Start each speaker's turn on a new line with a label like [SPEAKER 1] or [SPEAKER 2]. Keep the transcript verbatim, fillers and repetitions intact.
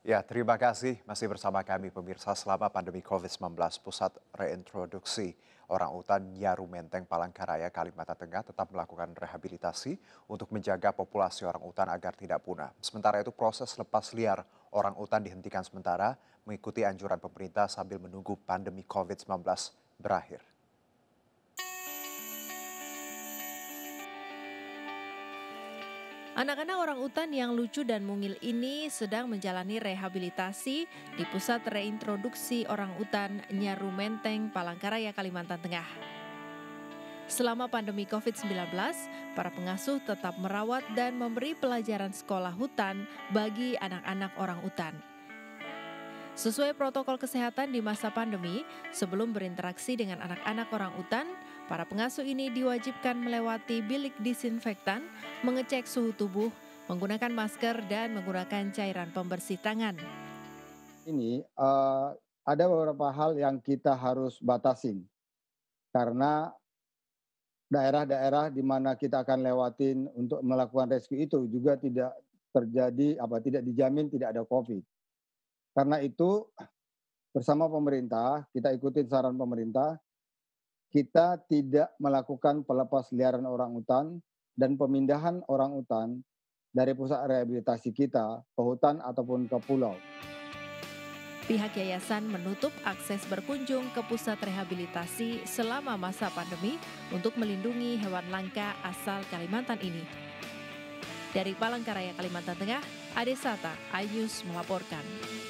[SPEAKER 1] Ya, terima kasih masih bersama kami pemirsa. Selama pandemi covid sembilan belas, Pusat Reintroduksi Orang Utan Nyaru Menteng Palangkaraya, Kalimantan Tengah tetap melakukan rehabilitasi untuk menjaga populasi orang utan agar tidak punah. Sementara itu proses lepas liar orang utan dihentikan sementara mengikuti anjuran pemerintah sambil menunggu pandemi covid sembilan belas berakhir.
[SPEAKER 2] Anak-anak orang utan yang lucu dan mungil ini sedang menjalani rehabilitasi di Pusat Reintroduksi Orang Utan Nyaru Menteng, Palangkaraya, Kalimantan Tengah. Selama pandemi covid sembilan belas, para pengasuh tetap merawat dan memberi pelajaran sekolah hutan bagi anak-anak orang utan. Sesuai protokol kesehatan di masa pandemi, sebelum berinteraksi dengan anak-anak orang utan, para pengasuh ini diwajibkan melewati bilik disinfektan, mengecek suhu tubuh, menggunakan masker, dan menggunakan cairan pembersih tangan.
[SPEAKER 3] Ini, eee, ada beberapa hal yang kita harus batasin, karena daerah-daerah di mana kita akan lewatin untuk melakukan rescue itu juga tidak terjadi apa, tidak dijamin tidak ada Covid. Karena itu bersama pemerintah, kita ikutin saran pemerintah, kita tidak melakukan pelepas liaran orang utan dan pemindahan orang utan dari pusat rehabilitasi kita ke hutan ataupun ke pulau.
[SPEAKER 2] Pihak yayasan menutup akses berkunjung ke pusat rehabilitasi selama masa pandemi untuk melindungi hewan langka asal Kalimantan ini. Dari Palangkaraya, Kalimantan Tengah, Ade Sata, iNews melaporkan.